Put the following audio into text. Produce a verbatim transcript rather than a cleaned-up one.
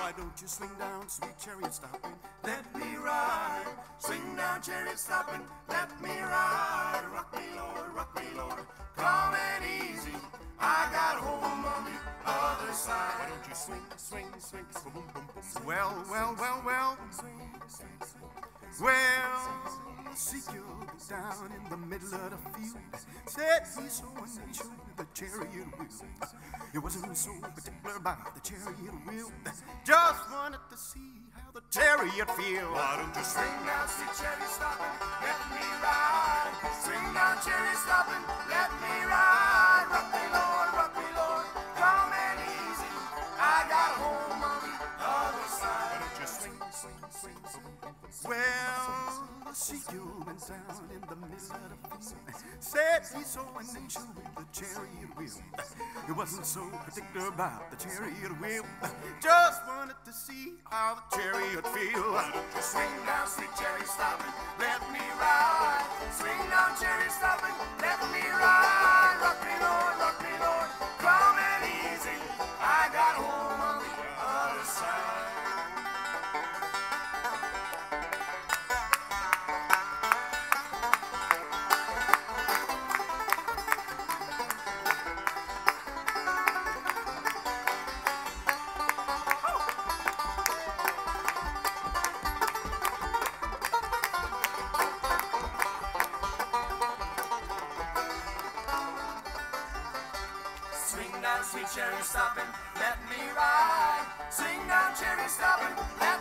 Why don't you swing down, sweet chariot, stopping? Let me ride. Swing down, chariot, stopping. Let me ride. Rock me, Lord, rock me, Lord. Calm and easy. I got home on the other side. Why don't you swing, swing, swing, boom, boom, boom, boom. Well, well, well, well. Well, Ezekiel was down in the middle of the field. Said he saw an angel with a chariot wheel. He wasn't so particular about the chariot wheel. Just wanted to see how the chariot feel. Why don't you swing down, sweet chariot, stopping? Let me ride. Swing down, chariot, stopping. Let me ride. Rock me, Lord, rock me, Lord. Calm and easy. I got home on the other side. Why don't you swing, swing, swing, swing? Well, Ezekiel went down in the middle of the field. Said he saw an angel with a chariot wheel. He wasn't so particular about the chariot wheel. Just wanted to see how the chariot feel. Why don't you swing down, sweet chariot, stopping? Let me ride. Swing down, chariot, stopping. Let me ride. Rock me, Lord, rock me, Lord. Calm and easy. I got home on the other side. Swing down, sweet chariot, stopping, let me ride. Swing down, chariot, stopping, let